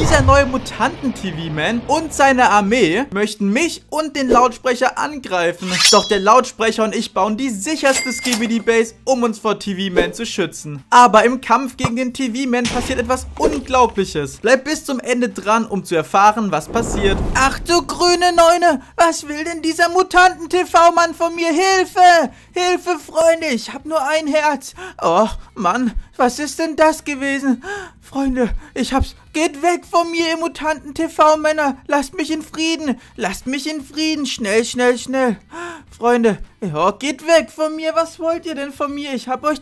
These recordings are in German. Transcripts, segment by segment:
Dieser neue Mutanten-TV-Man und seine Armee möchten mich und den Lautsprecher angreifen. Doch der Lautsprecher und ich bauen die sicherste Skibidi-Base, um uns vor TV-Man zu schützen. Aber im Kampf gegen den TV-Man passiert etwas Unglaubliches. Bleib bis zum Ende dran, um zu erfahren, was passiert. Ach du grüne Neune, was will denn dieser Mutanten-TV-Mann von mir? Hilfe! Hilfe, Freunde, ich hab nur ein Herz. Oh, Mann, was ist denn das gewesen? Freunde, ich hab's. Geht weg von mir, ihr Mutanten-TV-Männer. Lasst mich in Frieden. Lasst mich in Frieden. Schnell, schnell, schnell. Freunde, ja, geht weg von mir. Was wollt ihr denn von mir? Ich hab euch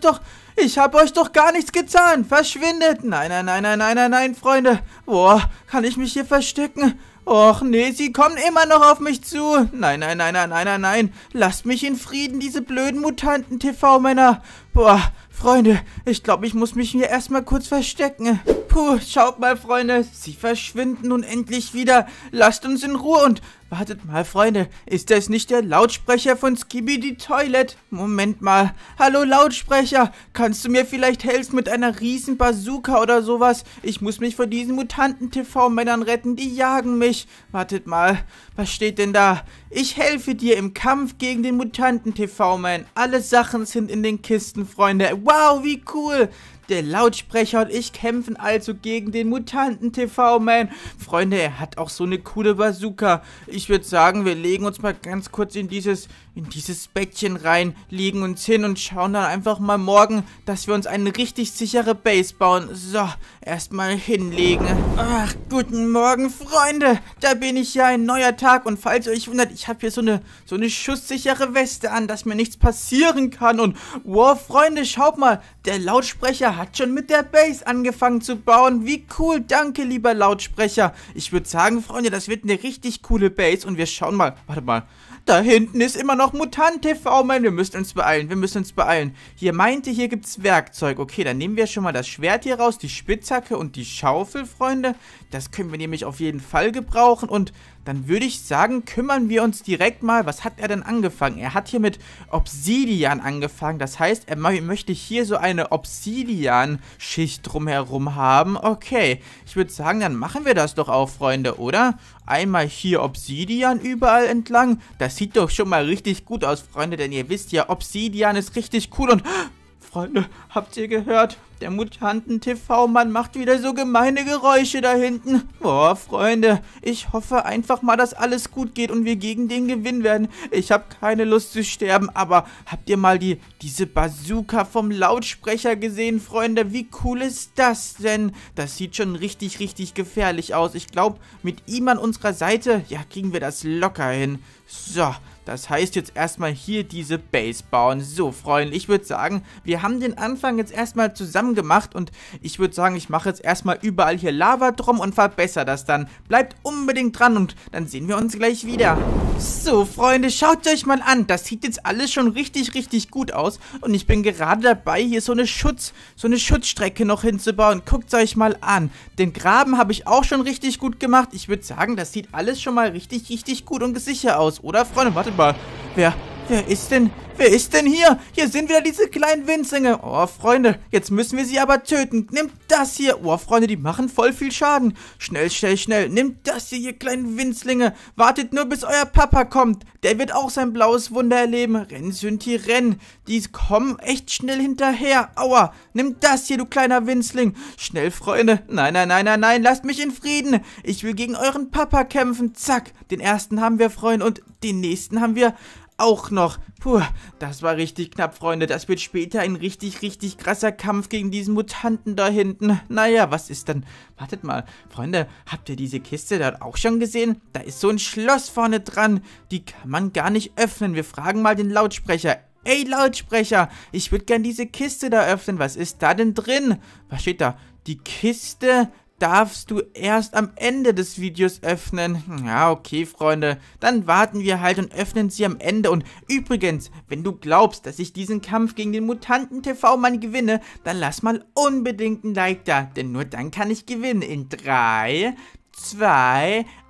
doch gar nichts getan. Verschwindet. Nein, nein, nein, nein, nein, nein, nein, Freunde. Boah, kann ich mich hier verstecken? Och, nee, sie kommen immer noch auf mich zu. Nein, nein, nein, nein, nein, nein, nein. Lasst mich in Frieden, diese blöden Mutanten-TV-Männer. Boah, Freunde, ich glaube, ich muss mich hier erstmal kurz verstecken. Puh, schaut mal, Freunde, sie verschwinden nun endlich wieder. Lasst uns in Ruhe und... Wartet mal, Freunde, ist das nicht der Lautsprecher von Skibidi Toilet? Moment mal. Hallo, Lautsprecher, kannst du mir vielleicht helfen mit einer riesen Bazooka oder sowas? Ich muss mich vor diesen Mutanten-TV-Männern retten, die jagen mich. Wartet mal, was steht denn da? Ich helfe dir im Kampf gegen den Mutanten-TV-Man. Alle Sachen sind in den Kisten, Freunde. Wow, wie cool! Der Lautsprecher und ich kämpfen also gegen den Mutanten-TV-Man. Freunde, er hat auch so eine coole Bazooka. Ich würde sagen, wir legen uns mal ganz kurz in dieses Bettchen rein, legen uns hin und schauen dann einfach mal morgen, dass wir uns eine richtig sichere Base bauen. So, erstmal hinlegen. Ach, guten Morgen, Freunde. Da bin ich ja, ein neuer Tag. Und falls ihr euch wundert, ich habe hier so eine schusssichere Weste an, dass mir nichts passieren kann. Und wow, Freunde, schaut mal, der Lautsprecher hat schon mit der Base angefangen zu bauen. Wie cool, danke, lieber Lautsprecher. Ich würde sagen, Freunde, das wird eine richtig coole Base. Und wir schauen mal, warte mal. Da hinten ist immer noch Mutant-TV-Man. Wir müssen uns beeilen, Hier meinte, hier gibt's Werkzeug. Okay, dann nehmen wir schon mal das Schwert hier raus, die Spitzhacke und die Schaufel, Freunde. Das können wir nämlich auf jeden Fall gebrauchen. Und dann würde ich sagen, kümmern wir uns direkt mal. Was hat er denn angefangen? Er hat hier mit Obsidian angefangen. Das heißt, er möchte hier so eine Obsidian-Schicht drumherum haben. Okay, ich würde sagen, dann machen wir das doch auch, Freunde, oder? Einmal hier Obsidian überall entlang. Das sieht doch schon mal richtig gut aus, Freunde, denn ihr wisst ja, Obsidian ist richtig cool und... Freunde, habt ihr gehört? Der Mutanten-TV-Mann macht wieder so gemeine Geräusche da hinten. Boah, Freunde, ich hoffe einfach mal, dass alles gut geht und wir gegen den gewinnen werden. Ich habe keine Lust zu sterben, aber habt ihr mal diese Bazooka vom Lautsprecher gesehen, Freunde? Wie cool ist das denn? Das sieht schon richtig, richtig gefährlich aus. Ich glaube, mit ihm an unserer Seite, ja, kriegen wir das locker hin. So, das heißt jetzt erstmal hier diese Base bauen. So, Freunde, ich würde sagen, wir haben den Anfang jetzt erstmal zusammen gemacht und ich würde sagen, ich mache jetzt erstmal überall hier Lava drum und verbessere das dann. Bleibt unbedingt dran und dann sehen wir uns gleich wieder. So, Freunde, schaut euch mal an. Das sieht jetzt alles schon richtig, richtig gut aus und ich bin gerade dabei, hier so eine Schutzstrecke noch hinzubauen. Guckt es euch mal an. Den Graben habe ich auch schon richtig gut gemacht. Ich würde sagen, das sieht alles schon mal richtig, richtig gut und sicher aus, oder, Freunde? Wartet mal. Wer ist denn hier? Hier sind wieder diese kleinen Winzlinge. Oh, Freunde, jetzt müssen wir sie aber töten. Nimmt das hier. Oh, Freunde, die machen voll viel Schaden. Schnell, schnell, schnell. Nimmt das hier, ihr kleinen Winzlinge. Wartet nur, bis euer Papa kommt. Der wird auch sein blaues Wunder erleben. Renn, Synthi, renn. Die kommen echt schnell hinterher. Aua. Nimmt das hier, du kleiner Winzling. Schnell, Freunde. Nein, nein, nein, nein, nein. Lasst mich in Frieden. Ich will gegen euren Papa kämpfen. Zack. Den ersten haben wir, Freunde. Und den nächsten haben wir auch noch. Puh, das war richtig knapp, Freunde. Das wird später ein richtig, richtig krasser Kampf gegen diesen Mutanten da hinten. Naja, was ist dann? Wartet mal, Freunde, habt ihr diese Kiste dort auch schon gesehen? Da ist so ein Schloss vorne dran. Die kann man gar nicht öffnen. Wir fragen mal den Lautsprecher. Ey, Lautsprecher, ich würde gern diese Kiste da öffnen. Was ist da denn drin? Was steht da? Die Kiste darfst du erst am Ende des Videos öffnen. Ja, okay, Freunde. Dann warten wir halt und öffnen sie am Ende. Und übrigens, wenn du glaubst, dass ich diesen Kampf gegen den Mutanten-TV-Mann gewinne, dann lass mal unbedingt ein Like da. Denn nur dann kann ich gewinnen. In 3, 2,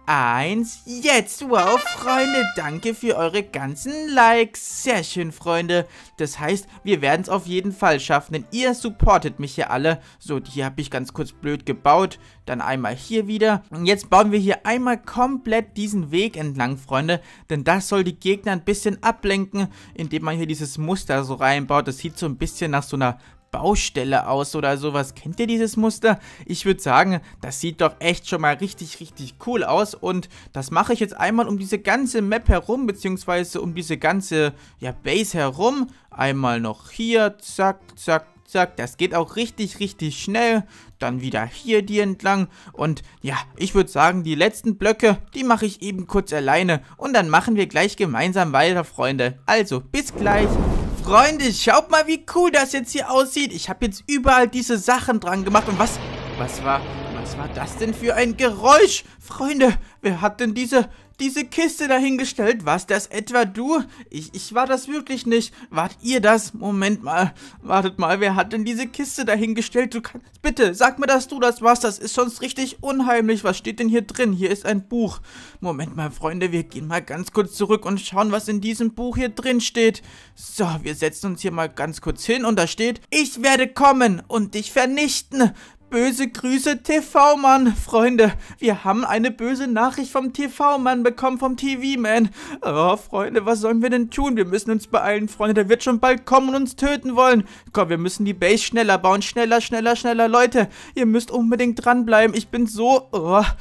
1, jetzt. Wow, Freunde, danke für eure ganzen Likes. Sehr schön, Freunde. Das heißt, wir werden es auf jeden Fall schaffen, denn ihr supportet mich hier alle. So, hier habe ich ganz kurz blöd gebaut. Dann einmal hier wieder. Und jetzt bauen wir hier einmal komplett diesen Weg entlang, Freunde. Denn das soll die Gegner ein bisschen ablenken, indem man hier dieses Muster so reinbaut. Das sieht so ein bisschen nach so einer Baustelle aus oder sowas. Kennt ihr dieses Muster? Ich würde sagen, das sieht doch echt schon mal richtig, richtig cool aus. Und das mache ich jetzt einmal um diese ganze Map herum, beziehungsweise um diese ganze, ja, Base herum. Einmal noch hier, zack, zack, zack. Das geht auch richtig, richtig schnell. Dann wieder hier die entlang. Und ja, ich würde sagen, die letzten Blöcke, die mache ich eben kurz alleine. Und dann machen wir gleich gemeinsam weiter, Freunde. Also, bis gleich. Freunde, schaut mal, wie cool das jetzt hier aussieht. Ich habe jetzt überall diese Sachen dran gemacht. Und was war das denn für ein Geräusch? Freunde, wer hat denn diese Kiste dahingestellt? War's das etwa du? Ich war das wirklich nicht. Wart ihr das? Moment mal. Wartet mal, wer hat denn diese Kiste dahingestellt? Du kannst, bitte, sag mir, dass du das warst. Das ist sonst richtig unheimlich. Was steht denn hier drin? Hier ist ein Buch. Moment mal, Freunde, wir gehen mal ganz kurz zurück und schauen, was in diesem Buch hier drin steht. So, wir setzen uns hier mal ganz kurz hin und da steht: Ich werde kommen und dich vernichten. Böse Grüße, TV-Mann. Freunde, wir haben eine böse Nachricht vom TV-Mann bekommen, vom TV-Man. Oh, Freunde, was sollen wir denn tun? Wir müssen uns beeilen, Freunde. Der wird schon bald kommen und uns töten wollen. Komm, wir müssen die Base schneller bauen. Schneller, schneller, schneller. Leute, ihr müsst unbedingt dranbleiben. Ich bin so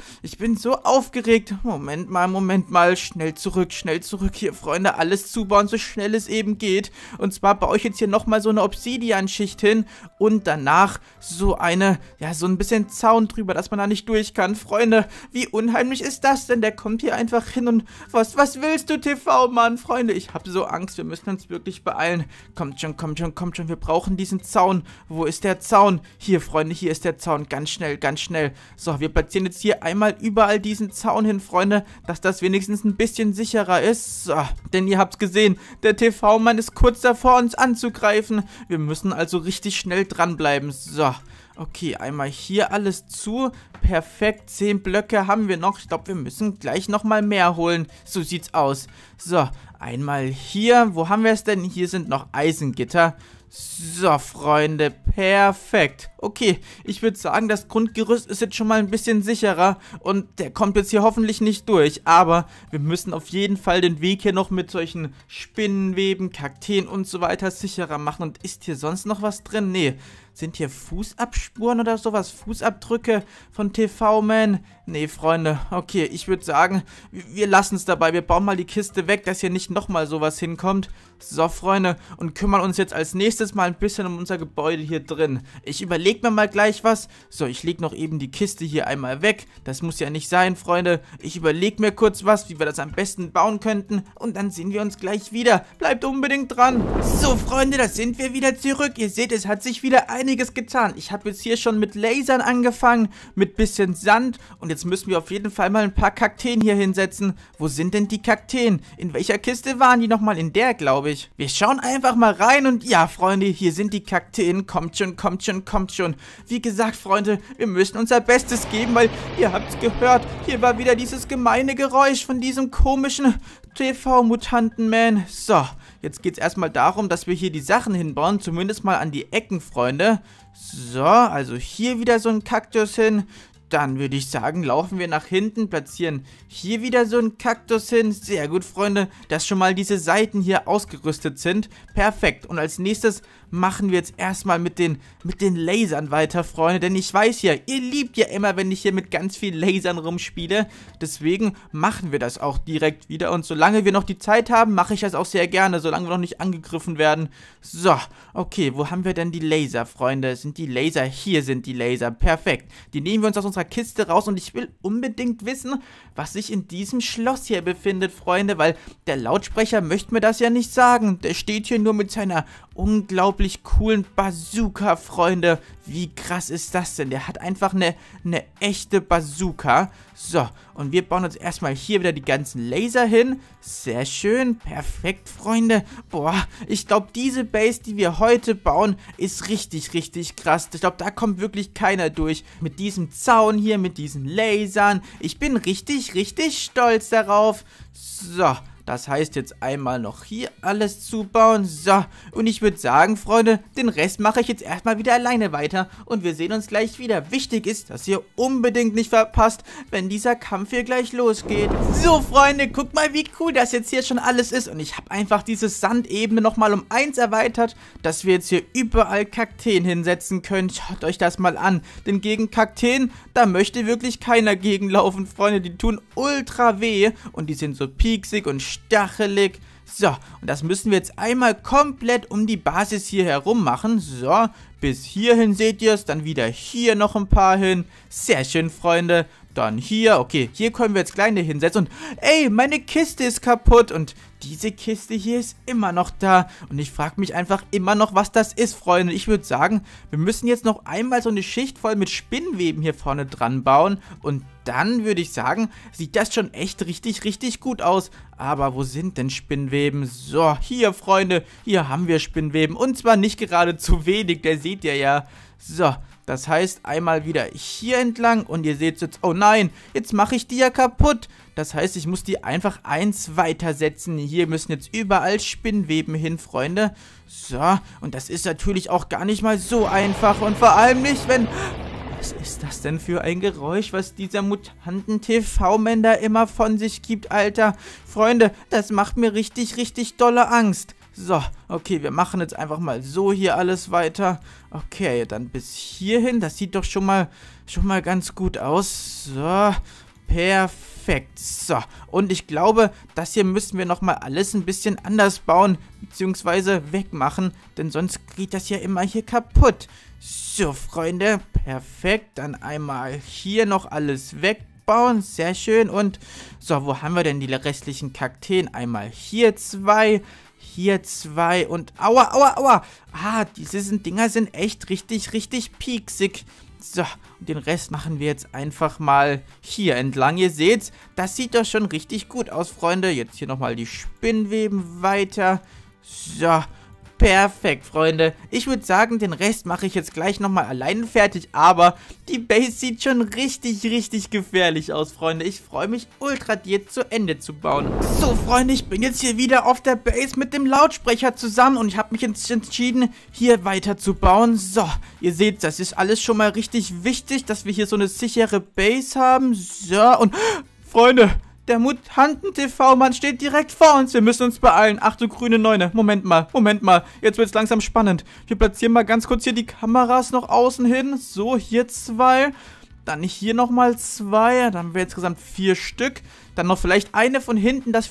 aufgeregt. Moment mal. Schnell zurück hier, Freunde. Alles zubauen, so schnell es eben geht. Und zwar baue ich jetzt hier nochmal so eine Obsidian-Schicht hin und danach so ein bisschen Zaun drüber, dass man da nicht durch kann. Freunde, wie unheimlich ist das denn? Der kommt hier einfach hin und was willst du, TV-Mann? Freunde, ich habe so Angst. Wir müssen uns wirklich beeilen. Kommt schon. Wir brauchen diesen Zaun. Wo ist der Zaun? Hier, Freunde, hier ist der Zaun. Ganz schnell. So, wir platzieren jetzt hier einmal überall diesen Zaun hin, Freunde, dass das wenigstens ein bisschen sicherer ist. So, denn ihr habt's gesehen, der TV-Mann ist kurz davor, uns anzugreifen. Wir müssen also richtig schnell dranbleiben. So. Okay, einmal hier alles zu. Perfekt, 10 Blöcke haben wir noch. Ich glaube, wir müssen gleich nochmal mehr holen. So sieht's aus. So, einmal hier. Wo haben wir es denn? Hier sind noch Eisengitter. So, Freunde, perfekt. Okay, ich würde sagen, das Grundgerüst ist jetzt schon mal ein bisschen sicherer und der kommt jetzt hier hoffentlich nicht durch. Aber wir müssen auf jeden Fall den Weg hier noch mit solchen Spinnenweben, Kakteen und so weiter sicherer machen. Und ist hier sonst noch was drin? Nee. Sind hier Fußabspuren oder sowas? Fußabdrücke von TV-Man? Nee, Freunde. Okay, ich würde sagen, wir lassen es dabei. Wir bauen mal die Kiste weg, dass hier nicht nochmal sowas hinkommt. So, Freunde. Und kümmern uns jetzt als nächstes mal ein bisschen um unser Gebäude hier drin. Ich überlege mir mal gleich was. So, ich lege noch eben die Kiste hier einmal weg. Das muss ja nicht sein, Freunde. Ich überlege mir kurz was, wie wir das am besten bauen könnten. Und dann sehen wir uns gleich wieder. Bleibt unbedingt dran. So, Freunde, da sind wir wieder zurück. Ihr seht, es hat sich wieder einiges getan. Ich habe jetzt hier schon mit Lasern angefangen, mit bisschen Sand. Und jetzt müssen wir auf jeden Fall mal ein paar Kakteen hier hinsetzen. Wo sind denn die Kakteen? In welcher Kiste waren die nochmal? In der, glaube ich. Wir schauen einfach mal rein und ja, Freunde, hier sind die Kakteen. Kommt schon. Wie gesagt, Freunde, wir müssen unser Bestes geben, weil ihr habt's gehört, hier war wieder dieses gemeine Geräusch von diesem komischen TV-Mutanten-Man. So, jetzt geht's erstmal darum, dass wir hier die Sachen hinbauen, zumindest mal an die Ecken, Freunde. So, also hier wieder so ein Kaktus hin. Dann würde ich sagen, laufen wir nach hinten, platzieren hier wieder so einen Kaktus hin. Sehr gut, Freunde, dass schon mal diese Seiten hier ausgerüstet sind. Perfekt. Und als nächstes machen wir jetzt erstmal mit den Lasern weiter, Freunde. Denn ich weiß ja, ihr liebt ja immer, wenn ich hier mit ganz vielen Lasern rumspiele. Deswegen machen wir das auch direkt wieder. Und solange wir noch die Zeit haben, mache ich das auch sehr gerne, solange wir noch nicht angegriffen werden. So, okay, wo haben wir denn die Laser, Freunde? Sind die Laser? Hier sind die Laser. Perfekt. Die nehmen wir uns aus unserer Kiste raus und ich will unbedingt wissen, was sich in diesem Schloss hier befindet, Freunde, weil der Lautsprecher möchte mir das ja nicht sagen. Der steht hier nur mit seiner unglaublichen unglaublich coolen Bazooka, Freunde. Wie krass ist das denn? Der hat einfach eine echte Bazooka. So, und wir bauen uns erstmal hier wieder die ganzen Laser hin. Sehr schön, perfekt, Freunde. Boah, ich glaube, diese Base, die wir heute bauen, ist richtig, richtig krass. Ich glaube, da kommt wirklich keiner durch. Mit diesem Zaun hier, mit diesen Lasern. Ich bin richtig, richtig stolz darauf. So, das heißt jetzt einmal noch hier alles zubauen. So, und ich würde sagen, Freunde, den Rest mache ich jetzt erstmal wieder alleine weiter. Und wir sehen uns gleich wieder. Wichtig ist, dass ihr unbedingt nicht verpasst, wenn dieser Kampf hier gleich losgeht. So, Freunde, guckt mal, wie cool das jetzt hier schon alles ist. Und ich habe einfach diese Sandebene nochmal um 1 erweitert, dass wir jetzt hier überall Kakteen hinsetzen können. Schaut euch das mal an. Denn gegen Kakteen, da möchte wirklich keiner gegenlaufen, Freunde. Die tun ultra weh und die sind so pieksig und stachelig. So, und das müssen wir jetzt einmal komplett um die Basis hier herum machen. So, bis hierhin seht ihr es. Dann wieder hier noch ein paar hin. Sehr schön, Freunde. Dann hier. Okay, hier können wir jetzt kleine hinsetzen. Und, ey, meine Kiste ist kaputt. Und diese Kiste hier ist immer noch da. Und ich frage mich einfach immer noch, was das ist, Freunde. Ich würde sagen, wir müssen jetzt noch einmal so eine Schicht voll mit Spinnweben hier vorne dran bauen. Und dann würde ich sagen, sieht das schon echt richtig, richtig gut aus. Aber wo sind denn Spinnweben? So, hier, Freunde, hier haben wir Spinnweben. Und zwar nicht gerade zu wenig, der seht ihr ja. So, das heißt einmal wieder hier entlang. Und ihr seht jetzt, oh nein, jetzt mache ich die ja kaputt. Das heißt, ich muss die einfach 1 weitersetzen. Hier müssen jetzt überall Spinnweben hin, Freunde. So, und das ist natürlich auch gar nicht mal so einfach. Und vor allem nicht, wenn... Was ist das denn für ein Geräusch, was dieser Mutanten-TV-Man da immer von sich gibt, Alter? Freunde, das macht mir richtig, richtig dolle Angst. So, okay, wir machen jetzt einfach mal so hier alles weiter. Okay, dann bis hierhin. Das sieht doch schon mal ganz gut aus. So, perfekt. So, und ich glaube, das hier müssen wir nochmal alles ein bisschen anders bauen, beziehungsweise wegmachen, denn sonst geht das ja immer hier kaputt. So, Freunde, perfekt. Dann einmal hier noch alles wegbauen. Sehr schön. Und so, wo haben wir denn die restlichen Kakteen? Einmal hier 2, hier 2 und aua, aua, aua. Ah, diese Dinger sind echt richtig, richtig pieksig. So, und den Rest machen wir jetzt einfach mal hier entlang. Ihr seht's, das sieht doch schon richtig gut aus, Freunde. Jetzt hier nochmal die Spinnweben weiter. So, perfekt, Freunde. Ich würde sagen, den Rest mache ich jetzt gleich nochmal alleine fertig, aber die Base sieht schon richtig, richtig gefährlich aus, Freunde. Ich freue mich ultra, die jetzt zu Ende zu bauen. So, Freunde, ich bin jetzt hier wieder auf der Base mit dem Lautsprecher zusammen und ich habe mich jetzt entschieden, hier weiter zu bauen. So, ihr seht, das ist alles schon mal richtig wichtig, dass wir hier so eine sichere Base haben. So, und Freunde, der Mutanten-TV-Mann steht direkt vor uns. Wir müssen uns beeilen. Ach du grüne Neune. Moment mal. Jetzt wird es langsam spannend. Wir platzieren mal ganz kurz hier die Kameras noch außen hin. So, hier 2. Dann hier nochmal 2. Dann haben wir insgesamt 4 Stück. Dann noch vielleicht eine von hinten, dass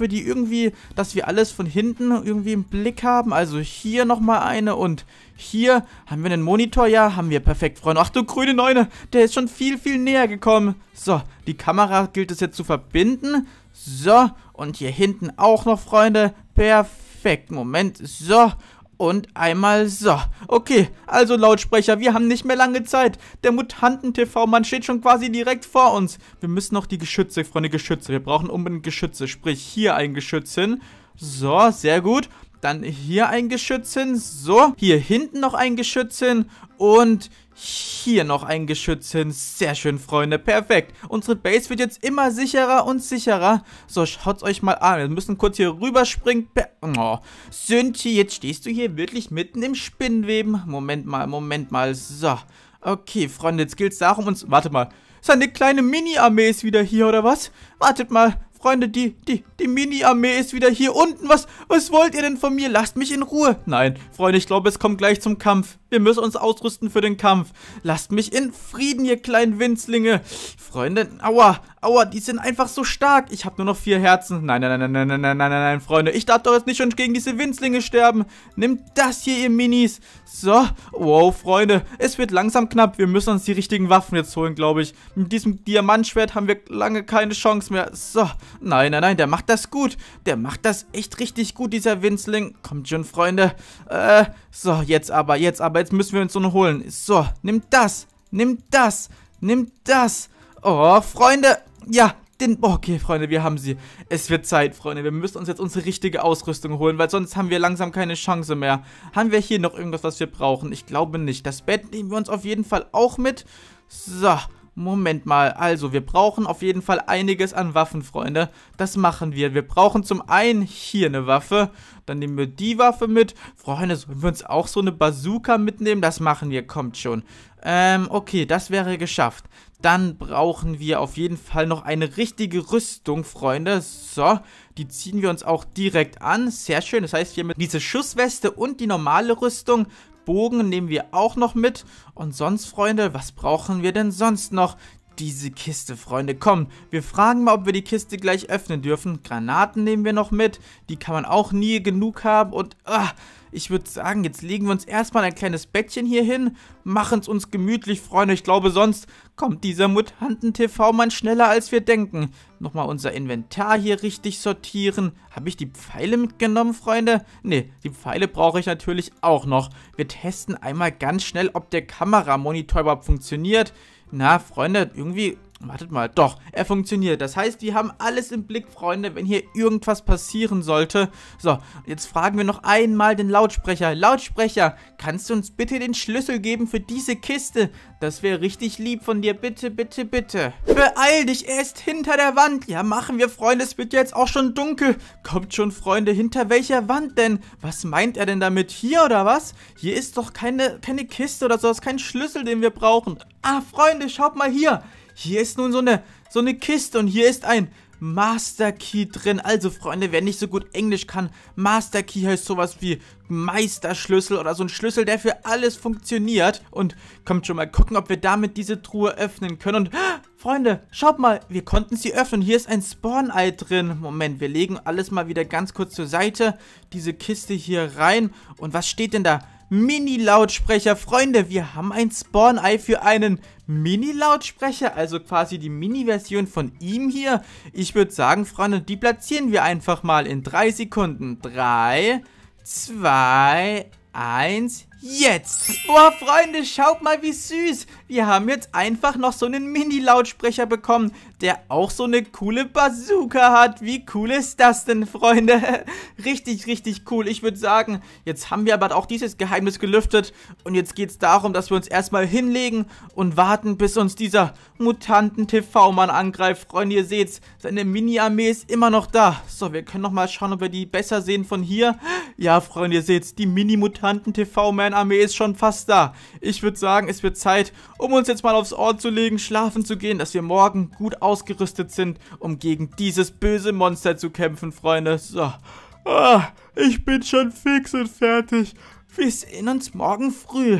wir alles von hinten irgendwie im Blick haben. Also hier nochmal eine und hier haben wir einen Monitor. Ja, haben wir. Perfekt, Freunde. Ach du grüne Neune, der ist schon viel, viel näher gekommen. So, die Kamera gilt es jetzt zu verbinden. So, und hier hinten auch noch, Freunde. Perfekt, Moment. So, und einmal so. Okay, also Lautsprecher, wir haben nicht mehr lange Zeit. Der Mutanten-TV-Mann steht schon quasi direkt vor uns. Wir müssen noch die Geschütze, Freunde, Geschütze. Wir brauchen unbedingt Geschütze, sprich hier ein Geschütz hin. So, sehr gut. Dann hier ein Geschütz hin. So, hier hinten noch ein Geschütz hin. Und hier noch ein Geschütz hin. Sehr schön, Freunde. Perfekt. Unsere Base wird jetzt immer sicherer und sicherer. So, schaut's euch mal an. Wir müssen kurz hier rüberspringen. Oh, Sünti, jetzt stehst du hier wirklich mitten im Spinnweben. Moment mal. So. Okay, Freunde, jetzt gilt es darum, uns... Warte mal. Seine kleine Mini-Armee ist wieder hier, oder was? Wartet mal. Freunde, die Mini-Armee ist wieder hier unten. Was wollt ihr denn von mir? Lasst mich in Ruhe. Nein, Freunde, ich glaube, es kommt gleich zum Kampf. Wir müssen uns ausrüsten für den Kampf. Lasst mich in Frieden, ihr kleinen Winzlinge. Freunde, aua, Aua, die sind einfach so stark. Ich habe nur noch 4 Herzen. Nein, Freunde. Ich darf doch jetzt nicht schon gegen diese Winzlinge sterben. Nimmt das hier, ihr Minis. So, wow, Freunde. Es wird langsam knapp. Wir müssen uns die richtigen Waffen jetzt holen, glaube ich. Mit diesem Diamantschwert haben wir lange keine Chance mehr. So, nein, der macht das gut. Der macht das echt richtig gut, dieser Winzling. Kommt schon, Freunde. So, jetzt müssen wir uns so eine holen. So, nimmt das. Oh, Freunde. Ja, okay, Freunde, wir haben sie. Es wird Zeit, Freunde. Wir müssen uns jetzt unsere richtige Ausrüstung holen, weil sonst haben wir langsam keine Chance mehr. Haben wir hier noch irgendwas, was wir brauchen? Ich glaube nicht. Das Bett nehmen wir uns auf jeden Fall auch mit. So, Moment mal. Also, wir brauchen auf jeden Fall einiges an Waffen, Freunde. Das machen wir. Wir brauchen zum einen hier eine Waffe. Dann nehmen wir die Waffe mit. Freunde, sollen wir uns auch so eine Bazooka mitnehmen? Das machen wir, kommt schon. Okay, das wäre geschafft. Dann brauchen wir auf jeden Fall noch eine richtige Rüstung, Freunde. So, die ziehen wir uns auch direkt an. Sehr schön, das heißt, wir haben diese Schussweste und die normale Rüstung. Bogen nehmen wir auch noch mit. Und sonst, Freunde, was brauchen wir denn sonst noch? Diese Kiste, Freunde, komm, wir fragen mal, ob wir die Kiste gleich öffnen dürfen. Granaten nehmen wir noch mit, die kann man auch nie genug haben und, ich würde sagen, jetzt legen wir uns erstmal ein kleines Bettchen hier hin, machen es uns gemütlich, Freunde, ich glaube, sonst kommt dieser Mutanten-TV-Mann schneller, als wir denken. Nochmal unser Inventar hier richtig sortieren. Habe ich die Pfeile mitgenommen, Freunde? Ne, die Pfeile brauche ich natürlich auch noch. Wir testen einmal ganz schnell, ob der Kameramonitor überhaupt funktioniert. Na, Freunde, irgendwie, wartet mal, doch, er funktioniert. Das heißt, wir haben alles im Blick, Freunde, wenn hier irgendwas passieren sollte. So, jetzt fragen wir noch einmal den Lautsprecher. Lautsprecher, kannst du uns bitte den Schlüssel geben für diese Kiste? Das wäre richtig lieb von dir, bitte, bitte, bitte. Beeil dich, er ist hinter der Wand. Ja, machen wir, Freunde, es wird jetzt auch schon dunkel. Kommt schon, Freunde, hinter welcher Wand denn? Was meint er denn damit? Hier oder was? Hier ist doch keine Kiste oder sowas, kein Schlüssel, den wir brauchen. Ah, Freunde, schaut mal hier. Hier ist nun so eine Kiste und hier ist ein Master Key drin. Also, Freunde, wer nicht so gut Englisch kann, Master Key heißt sowas wie Meisterschlüssel oder so ein Schlüssel, der für alles funktioniert. Und kommt schon mal gucken, ob wir damit diese Truhe öffnen können. Und, Freunde, schaut mal, wir konnten sie öffnen. Hier ist ein Spawn-Ei drin. Moment, wir legen alles mal wieder ganz kurz zur Seite. Diese Kiste hier rein. Und was steht denn da? Mini-Lautsprecher, Freunde, wir haben ein Spawn-Ei für einen Mini-Lautsprecher, also quasi die Mini-Version von ihm hier. Ich würde sagen, Freunde, die platzieren wir einfach mal in 3 Sekunden. 3, 2, 1, jetzt! Boah, Freunde, schaut mal, wie süß! Wir haben jetzt einfach noch so einen Mini-Lautsprecher bekommen, der auch so eine coole Bazooka hat. Wie cool ist das denn, Freunde? Richtig, richtig cool. Ich würde sagen, jetzt haben wir aber auch dieses Geheimnis gelüftet und jetzt geht es darum, dass wir uns erstmal hinlegen und warten, bis uns dieser Mutanten-TV-Mann angreift. Freunde, ihr seht's, seine Mini-Armee ist immer noch da. So, wir können noch mal schauen, ob wir die besser sehen von hier. Ja, Freunde, ihr seht's, die Mini-Mutanten-TV-Man-Armee ist schon fast da. Ich würde sagen, es wird Zeit, um uns jetzt mal aufs Ohr zu legen, schlafen zu gehen, dass wir morgen gut ausgerüstet sind, um gegen dieses böse Monster zu kämpfen, Freunde. So, ich bin schon fix und fertig. Wir sehen uns morgen früh.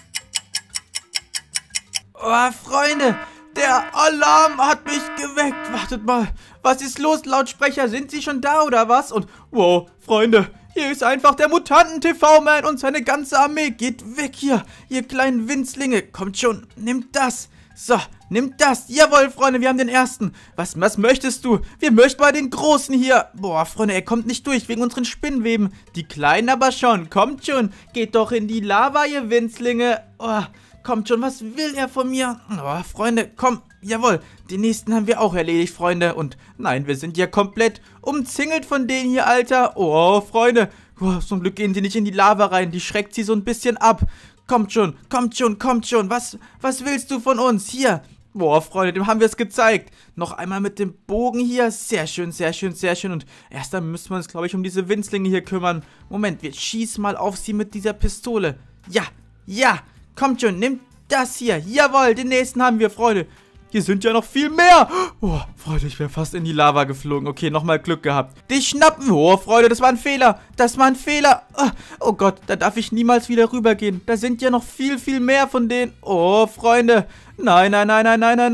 Oh, Freunde, der Alarm hat mich geweckt. Wartet mal, was ist los, Lautsprecher? Sind Sie schon da oder was? Und, wow, Freunde, hier ist einfach der Mutanten-TV-Man und seine ganze Armee. Geht weg hier, ihr kleinen Winzlinge. Kommt schon, nimmt das. So, nimmt das. Jawohl, Freunde, wir haben den ersten. Was möchtest du? Wir möchten mal den Großen hier. Boah, Freunde, er kommt nicht durch wegen unseren Spinnweben. Die Kleinen aber schon. Kommt schon. Geht doch in die Lava, ihr Winzlinge. Oh, kommt schon, was will er von mir? Oh, Freunde, komm. Jawohl, den nächsten haben wir auch erledigt, Freunde. Und nein, wir sind ja komplett umzingelt von denen hier, Alter. Oh, Freunde. Oh, zum Glück gehen sie nicht in die Lava rein. Die schreckt sie so ein bisschen ab. Kommt schon, kommt schon, kommt schon. Was willst du von uns? Hier. Boah, Freunde, dem haben wir es gezeigt. Noch einmal mit dem Bogen hier. Sehr schön, sehr schön, sehr schön. Und erst dann müssen wir uns, glaube ich, um diese Winzlinge hier kümmern. Moment, wir schießen mal auf sie mit dieser Pistole. Ja, ja. Kommt schon, nimmt das hier. Jawohl, den nächsten haben wir, Freunde. Hier sind ja noch viel mehr. Oh, Freunde, ich wäre fast in die Lava geflogen. Okay, nochmal Glück gehabt. Dich schnappen. Oh, Freunde, das war ein Fehler. Das war ein Fehler. Oh Gott, da darf ich niemals wieder rübergehen. Da sind ja noch viel, viel mehr von denen. Oh, Freunde. Nein, nein, nein, nein, nein, nein, nein.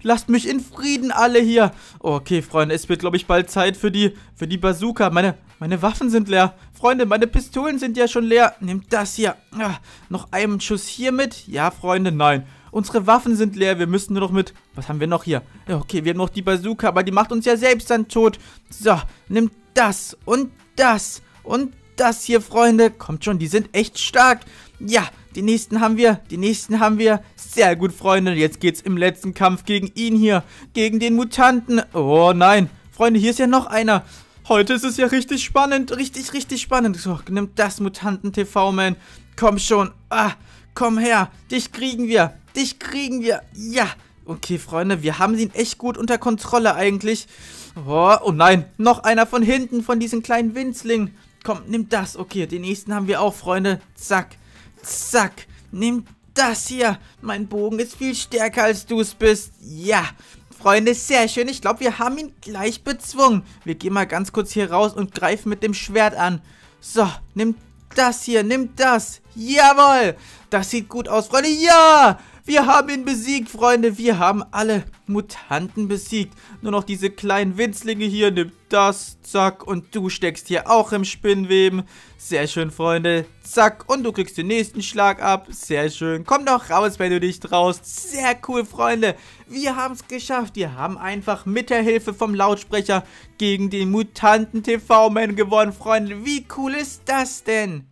Lasst mich in Frieden alle hier. Okay, Freunde, es wird, glaube ich, bald Zeit für die Bazooka. Meine Waffen sind leer. Freunde, meine Pistolen sind ja schon leer. Nehmt das hier. Noch einen Schuss hier mit. Ja, Freunde, nein. Unsere Waffen sind leer. Wir müssen nur noch mit... Was haben wir noch hier? Ja, okay, wir haben noch die Bazooka, aber die macht uns ja selbst dann tot. So, nehmt das und das und das hier, Freunde. Kommt schon, die sind echt stark. Ja, die nächsten haben wir. Sehr gut, Freunde. Jetzt geht's im letzten Kampf gegen ihn hier. Gegen den Mutanten. Oh, nein. Freunde, hier ist ja noch einer. Heute ist es ja richtig spannend. Richtig spannend. So, nimm das, Mutanten-TV-Man. Komm schon. Komm her. Dich kriegen wir. Ja. Okay, Freunde, wir haben ihn echt gut unter Kontrolle eigentlich. Oh nein. Noch einer von hinten, von diesen kleinen Winzlingen. Komm, nimm das. Okay, den nächsten haben wir auch, Freunde. Zack. Nimm das hier. Mein Bogen ist viel stärker, als du es bist. Ja. Freunde, sehr schön. Ich glaube, wir haben ihn gleich bezwungen. Wir gehen mal ganz kurz hier raus und greifen mit dem Schwert an. So, nimm das hier. Nimm das. Jawohl. Das sieht gut aus, Freunde. Ja. Wir haben ihn besiegt, Freunde. Wir haben alle Mutanten besiegt. Nur noch diese kleinen Winzlinge hier. Nimm das, zack. Und du steckst hier auch im Spinnweben. Sehr schön, Freunde. Zack. Und du kriegst den nächsten Schlag ab. Sehr schön. Komm doch raus, wenn du dich traust. Sehr cool, Freunde. Wir haben es geschafft. Wir haben einfach mit der Hilfe vom Lautsprecher gegen den Mutanten-TV-Man gewonnen, Freunde. Wie cool ist das denn?